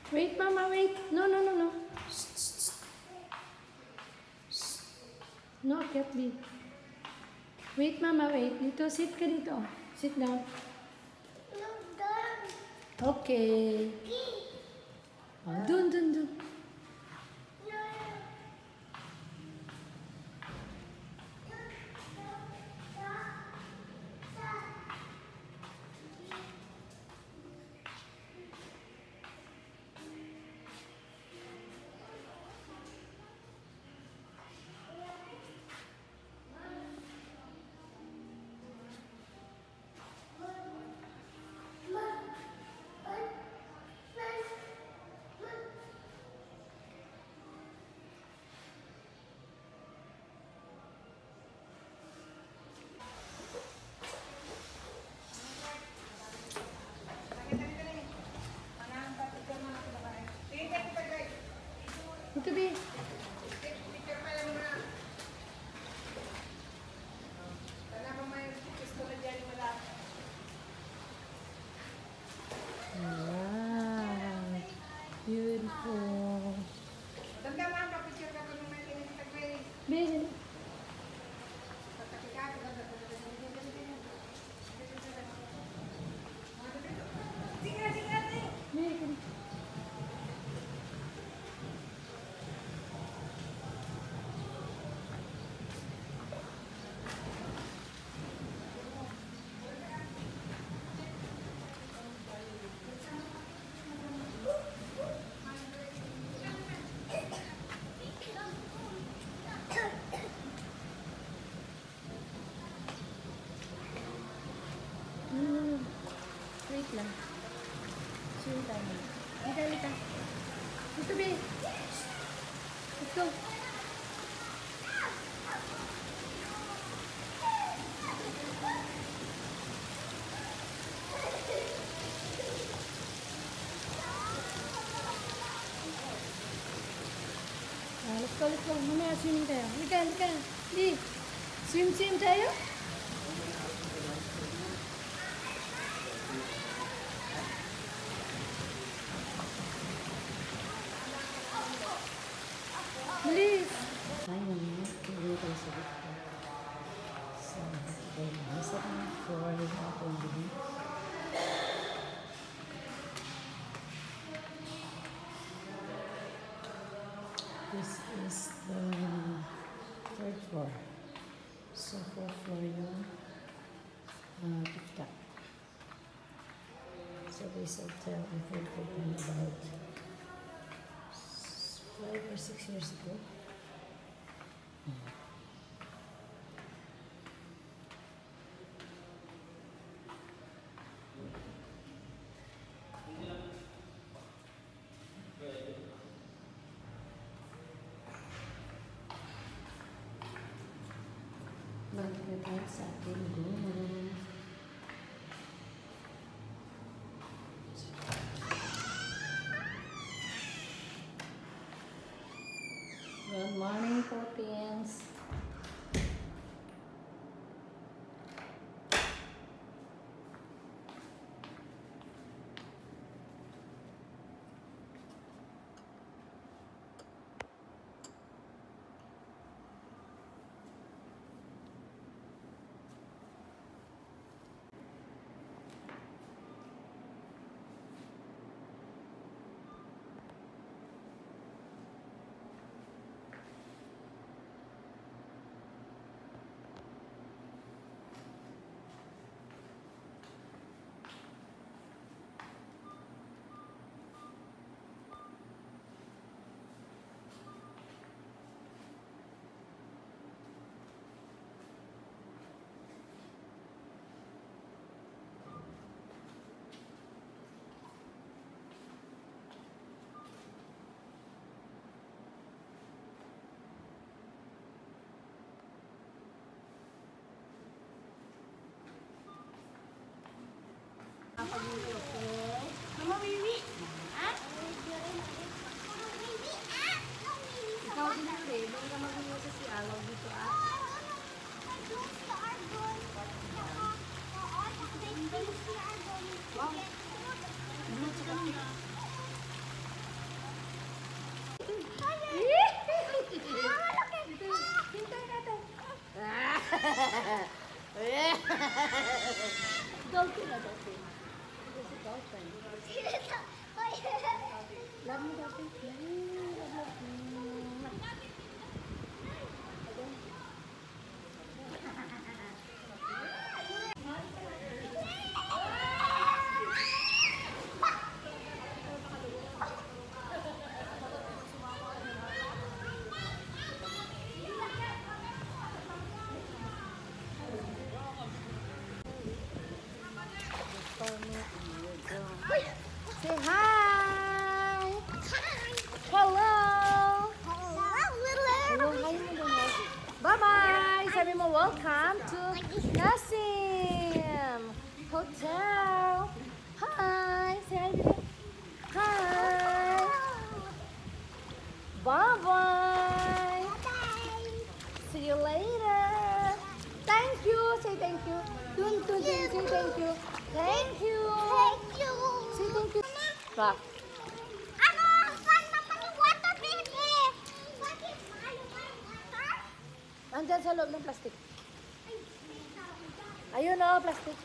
Wait, Mama, wait. No, no, no, no. Shh, shh, shh. Shh. No, can't be. Wait, Mama, wait. Dito, sit ka dito. Sit down. Okay. Oh, dun, dun, dun. Ito, be. Wow. Beautiful. Be. Be. Wait lang. Sure tayo. Halika, halika. Ito, be. Let's go. Let's go, let's go. Mamaya swimming tayo. Halika, halika. Di. Swim, swim tayo. Bilis. Ayun na. Tuloy tayo sa dito. So, nasa floor yung akong bilis. This is the third floor. So, fourth floor yung TikTok. So, this hotel, I think, opened about 5 or 6 years ago. Balik na tayo sa ating room. Good morning, Philippines. Mama, Wiwi. Ha? Ikaw din rin. Doon ka mag-iwas sa si Alaw dito, Wow. Dolphin na dolphin. Ito si dolphin. Love mo dolphin? Love mo. Say hi! Hello! Hello, hi mo doon. Bye-bye! Sabi mo, welcome to Nasim Hotel. Hi! Say hi, baby. Hi! Bye-bye! See you later! Thank you! Say thank you! Dun, dun, dun. Say thank you! Thank you! Say thank you! Pa. Andyan sa loob ng plastic. Ayun o, plastic.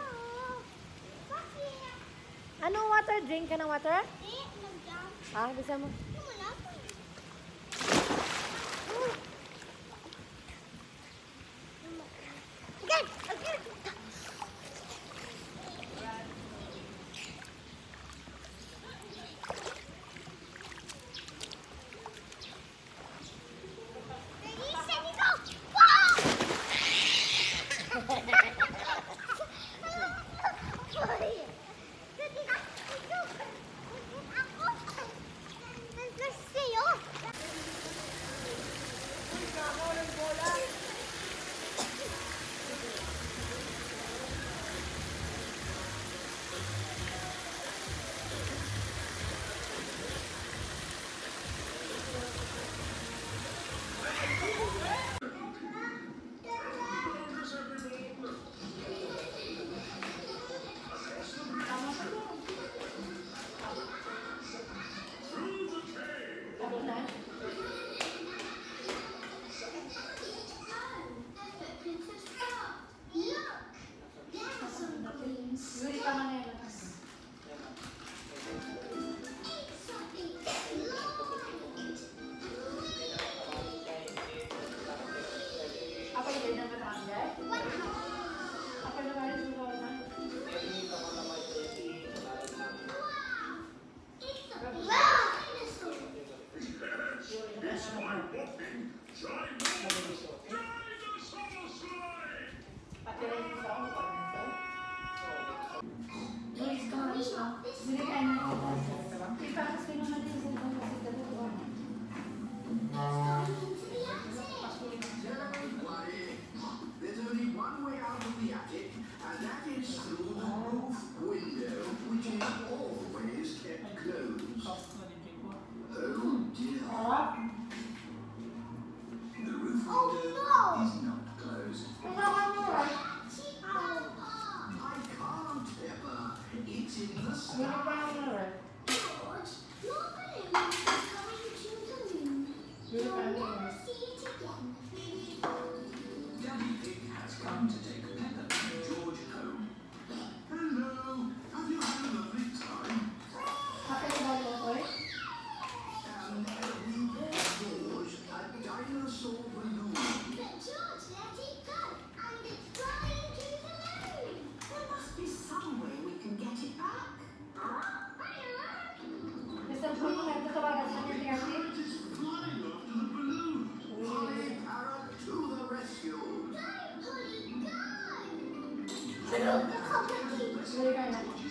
Anong water? Drink ka ng water? Ah, bisa mo. There's only one way out of the attic, and that is through the roof window, which is always kept closed. Oh dear. The roof window is not closed. I can't, Peppa. It's in the sky. George, your balloon is going to the moon. You'll never see it again. Daddy Pig has come to take Peppa and George home. Hello. Have you had a lovely time? And we bought George a dinosaur balloon. But George let it go, and it's flying to the moon. There must be some way we can get it back. It is flying after the balloon. Polly Parrot to the rescue. Go, Polly, go!